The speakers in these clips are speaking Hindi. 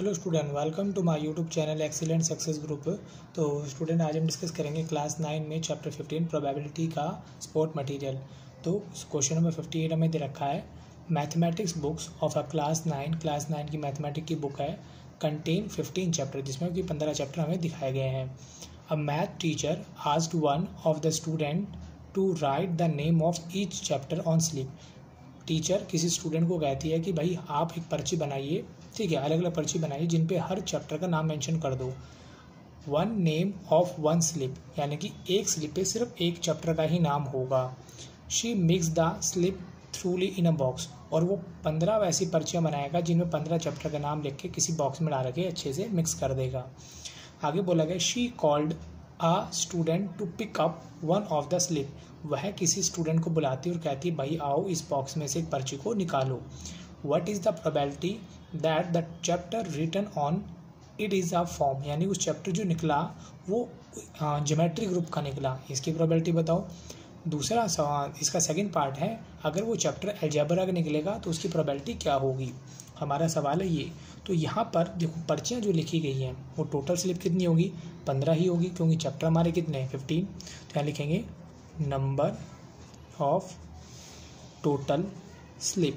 Hello student, welcome to my YouTube channel excellent success group. तो स्टूडेंट, आज हम डिस्कस करेंगे क्लास 9 में चैप्टर 15 प्रोबेबिलिटी का स्पोर्ट मटेरियल। तो क्वेश्चन नंबर 58 हमें दे रखा है, mathematics books of a class 9 की मैथमेटिक्स की बुक है, कंटेन 15 चैप्टर, जिसमें कि 15 चैप्टर हमें दिखाए गए हैं। A math teacher asked one of the student to write the name of each chapter on slip. Teacher किसी स्टूडेंट को कहती है कि भाई आप एक पर्ची बनाइए, ठीक है, अलग अलग पर्ची बनाइए जिन पे हर चैप्टर का नाम मेंशन कर दो। One name of one slip, यानी कि एक स्लिप पे सिर्फ एक चैप्टर का ही नाम होगा। She mix the slip thoroughly in a box, और वो 15 वैसी पर्चियाँ बनाएगा जिनमें 15 चैप्टर का नाम लिख के किसी बॉक्स में डाल के अच्छे से मिक्स कर देगा। आगे बोला गया, she called a student to pick up one of the slip. वह किसी स्टूडेंट को बुलाती है और कहती है भाई आओ इस बॉक्स में से एक पर्ची को निकालो। What is the probability that the chapter written on it is a form, यानी उस चैप्टर जो निकला वो ज्योमेट्री ग्रुप का निकला, इसकी प्रोबेबिलिटी बताओ। दूसरा सवाल, इसका सेकंड पार्ट है, अगर वो चैप्टर अलजेब्रा का निकलेगा तो उसकी प्रोबेबिलिटी क्या होगी, हमारा सवाल है ये। तो यहाँ पर देखो पर्चियाँ जो लिखी गई हैं वो टोटल स्लिप कितनी होगी, 15 ही होगी, क्योंकि चैप्टर हमारे कितने हैं 15। तो यहाँ लिखेंगे नंबर ऑफ टोटल स्लिप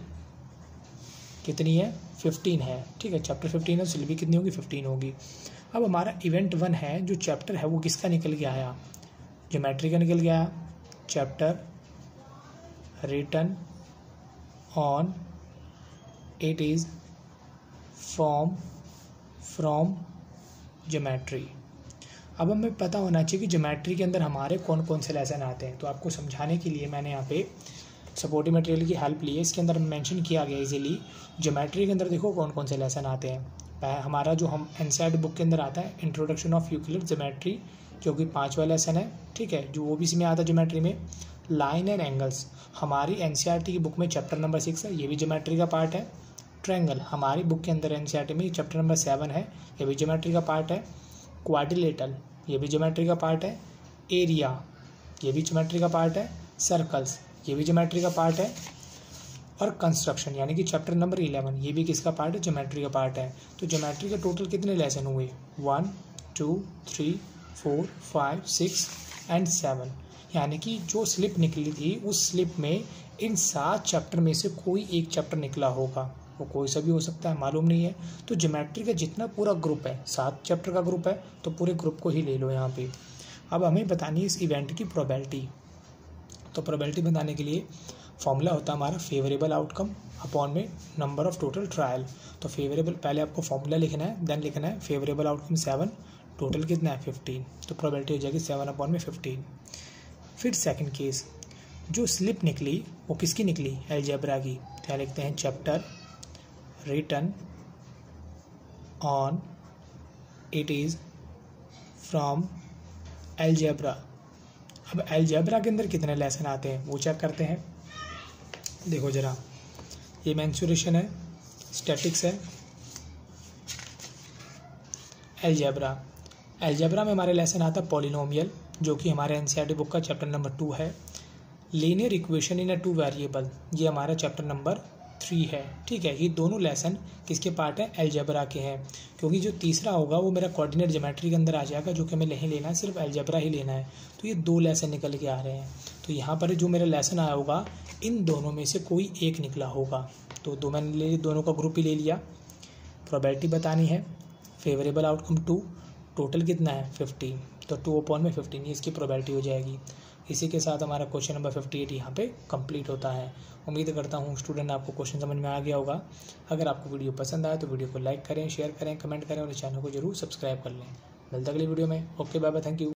कितनी है, 15 है, ठीक है। चैप्टर 15 है, स्लिप भी कितनी होगी, 15 होगी। अब हमारा इवेंट 1 है, जो चैप्टर है वो किसका निकल के आया, ज्योमेट्री का निकल गया। Chapter written on it is form from geometry. अब हमें पता होना चाहिए कि ज्योमेट्री के अंदर हमारे कौन कौन से लेसन आते हैं। तो आपको समझाने के लिए मैंने यहाँ पे सपोर्टिव मटेरियल की हेल्प ली है। इसके अंदर मेंशन किया गया इजीली ज्योमेट्री के अंदर देखो कौन कौन से लेसन आते हैं। हमारा जो हम एनसीईआरटी बुक के अंदर आता है इंट्रोडक्शन ऑफ यूक्लिड ज्योमेट्री, जो कि 5वां लेसन है, ठीक है, जो ओबीसी में आता है ज्योमेट्री में। लाइन एंड एंगल्स हमारी एनसीईआरटी की बुक में चैप्टर नंबर 6 है, ये भी ज्योमेट्री का पार्ट है। ट्रायंगल हमारी बुक के अंदर एनसीईआरटी में चैप्टर नंबर 7 है, ये भी ज्योमेट्री का पार्ट है। क्वाड्रिलेटरल ये भी ज्योमेट्री का पार्ट है। एरिया ये भी ज्योमेट्री का पार्ट है। सर्कल्स ये भी ज्योमेट्री का पार्ट है। और कंस्ट्रक्शन यानी कि चैप्टर नंबर 11 ये भी किसका पार्ट है, ज्योमेट्री का पार्ट है। तो ज्योमेट्री के टोटल कितने लेसन हुए, 1 2 3 4 5 6 एंड 7, यानी कि जो स्लिप निकली थी उस स्लिप में इन 7 चैप्टर में से कोई एक चैप्टर निकला होगा, वो कोई सा भी हो सकता है, मालूम नहीं है। तो ज्योमेट्री का जितना पूरा ग्रुप है, 7 चैप्टर का ग्रुप है, तो पूरे ग्रुप को ही ले लो यहाँ पे। अब हमें बतानी है इस इवेंट की प्रोबेबिलिटी। तो प्रोबेबिलिटी बताने के लिए फॉर्मूला होता है हमारा फेवरेबल आउटकम अपॉन में नंबर ऑफ टोटल ट्रायल। तो फेवरेबल पहले आपको फॉर्मूला लिखना है, देन लिखना है फेवरेबल आउटकम 7, टोटल कितना है 15, तो प्रोबेबिलिटी हो जाएगी 7 अपॉन में 15। फिर सेकेंड केस, जो स्लिप निकली वो किसकी निकली, अलजेब्रा की। क्या लिखते हैं, chapter written on it is from algebra. अब अलजेब्रा के अंदर कितने लेसन आते हैं वो चेक करते हैं। देखो जरा, ये मेंसुरेशन है, स्टैटिक्स है, अलजेब्रा में हमारे लेसन आता है पॉलिनोमियल, जो कि हमारे एनसीईआरटी बुक का चैप्टर नंबर 2 है। Linear equation in a 2 variable, ये हमारा चैप्टर नंबर 3 है, ठीक है। ये दोनों लेसन किसके पार्ट है, अलजेब्रा के हैं, क्योंकि जो तीसरा होगा वो मेरा कोऑर्डिनेट ज्योमेट्री के अंदर आ जाएगा, जो कि हमें नहीं लेना है, सिर्फ अलजेब्रा ही लेना है। तो ये 2 लेसन निकल के आ रहे हैं। तो यहाँ पर जो मेरा लेसन आया होगा इन दोनों में से कोई एक निकला होगा, तो दो मैंने ले, दोनों का ग्रुप ही ले लिया। प्रोबेबिलिटी बतानी है, फेवरेबल आउटकम 2, टोटल कितना है 15, तो 2 अपॉन में 15 ये इसकी प्रोबेबिलिटी हो जाएगी। इसी के साथ हमारा क्वेश्चन नंबर 58 यहाँ पे कंप्लीट होता है। उम्मीद करता हूँ स्टूडेंट आपको क्वेश्चन समझ में आ गया होगा। अगर आपको वीडियो पसंद आए तो वीडियो को लाइक करें, शेयर करें, कमेंट करें और चैनल को जरूर सब्सक्राइब कर लें। मिलते अगली वीडियो में। Okay, bye bye, thank you.